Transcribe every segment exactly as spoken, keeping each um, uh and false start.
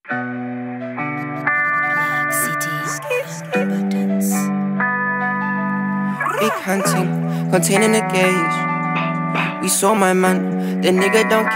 Big hunting, containing the gauge. We saw my man, the nigga don't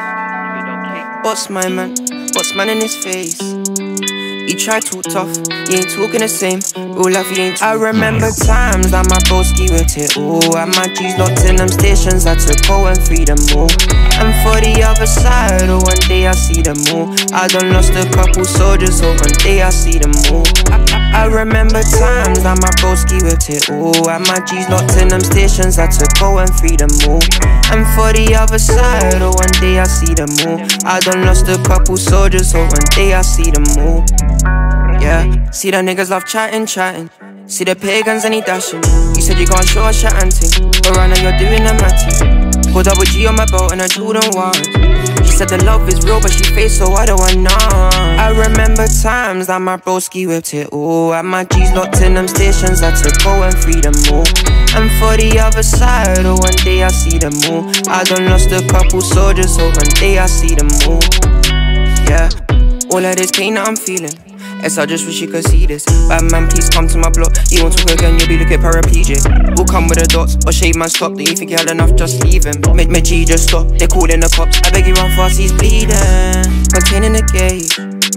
cave. Boss my man, boss man in his face. He try too tough, he ain't talking the same. Real life, he ain't. I remember times that my broski whipped it all, and my G's locked in them stations. I took go and free them all. And for the other side, oh, one day I see them all. I done lost a couple soldiers, so one day I see them all. I, I, I remember times that my broski whipped it all, and my G's locked in them stations. I took go and free them all. And for the other side, oh, one day I see them all. I done lost a couple soldiers, so one day I see them all. Yeah, see the niggas love chatting, chatting. See the pagans and he dashing. You said you gon' show us your auntie, but right now you're doing a matty. Put double G on my belt and a Jordan one. She said the love is real, but she faced, so I don't want none. I remember times that my broski whipped it all, and my G's locked in them stations. I took go and free them all. And for the other side, oh, one day I see them all. I done lost a couple soldiers, so one day I see them all. Yeah, all of this pain that I'm feeling, yes, I just wish you could see this. Bad man, please come to my block. You won't talk again, you'll be looking paraplegic. We'll come with the dots, or shave man stop. Don't you think you had enough, just leave him. Make my G just stop, they're calling the cops. I beg you run fast, he's bleeding. Containing the gauge.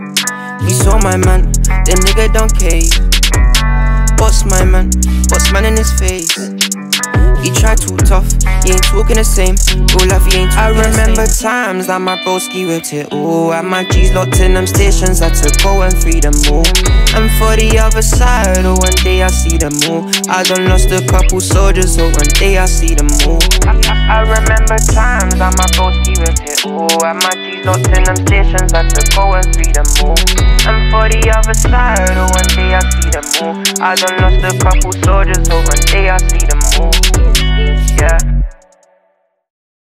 We saw my man, the nigga don't cave. Boss my man, boss man in his face. He try too tough, he ain't talking the same. Real life, he ain't talking the same. I remember times that my broski whipped it all, and my G's locked in them stations. I took go and free them all. And for the other side, oh, one day I see them all. I done lost a couple soldiers, so one day I see them all. I, I, I remember times that my broski whipped it all, and my G's locked in them stations. I took go and free them all. And for the other side, oh, one day I see them all. I done lost a couple soldiers, so one day I see them all.